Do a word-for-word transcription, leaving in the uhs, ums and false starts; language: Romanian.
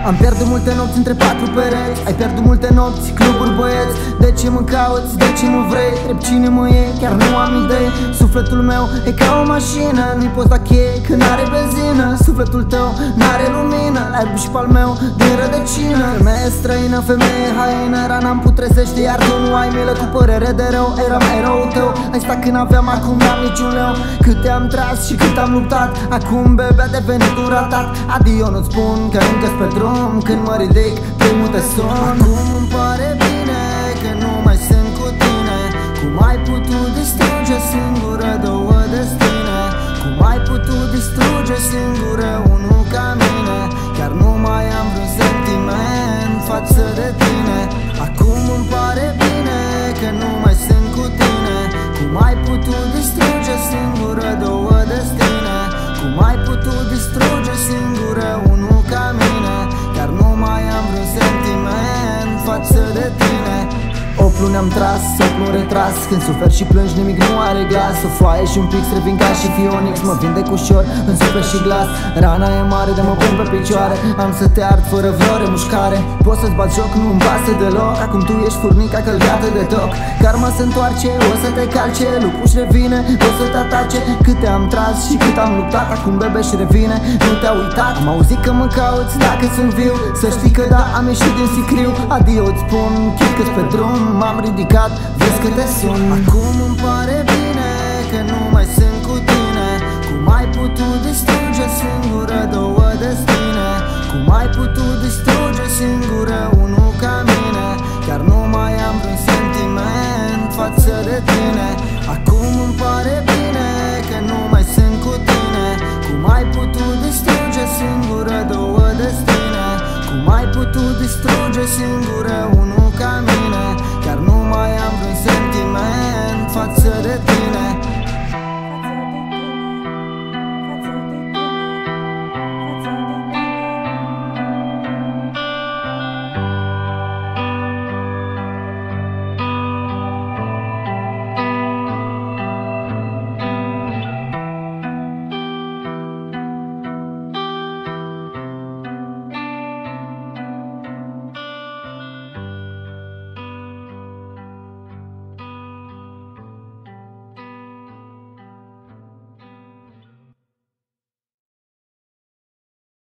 Am pierdut multe nopți între patru pereți, ai pierdut multe nopți, cluburi, băieți. De ce mă cauți, de ce mă vrei, întreb cine mă e, chiar nu am idei. Sufletul meu e ca o mașină, nu-i poți da cheie când are benzină. Sufletul tău n-are lumină, l-ai rupt și pe-al meu din rădăcină. Femeie străină, femeie haină, rana-mi putrezește, iar tu nu ai milă. Cu părere de rău, eram eroul tău. Ai stat când aveam, acum n-am niciun leu. Câte am tras și cât am luptat, acum bebe a devenit un ratat. Adio, nu-ți spun că încă-s pe drum, când mă ridic, primul te sun. Acum îmi pare bine că nu mai sunt cu tine. Cum ai putut distruge singură două destine? Cum ai putut distruge singură unul ca mine? Chiar nu mai am vreun sentiment față de tine. Acum îmi pare bine că nu mai sunt cu tine. Cum ai putut distruge singură două destine? Cum ai putut distruge singură unul ca mine? Chiar nu mai am vreun sentiment față de tine. Oplu ne-am tras, oplu retras. Când suferi și plângi nimic nu are glas. O foaie și un pix revin ca și Phoenix. Mă vindec ușor în suflet și glas. Rana e mare de mă pun pe picioare. Am să te ard fără vreo remușcare. Poți să-ți bat joc, nu-mi pasă deloc. Acum tu ești furnica călcată de toc. Karma se întoarce, o să te calce. Lupul-și revine, o să te atace. Câte am tras și cât am luptat, acum bebe și revine, nu te-a uitat. Am auzit că mă cauți dacă sunt viu. Să știi că da, am ieșit din sicriu. Adio, îți spun, chit că-s pe drum. M-am ridicat, vezi că te sun. Acum îmi pare bine că nu mai sunt cu tine. Cum ai putut distruge singură două destine? Cum ai putut distruge singură unul ca mine? Chiar nu mai am vreun sentiment față de tine. Acum îmi pare bine că nu mai sunt cu tine. Cum ai putut distruge singură două destine? Cum ai putut distruge singură unul ca mine? Chiar nu mai am vreun sentiment față de tine.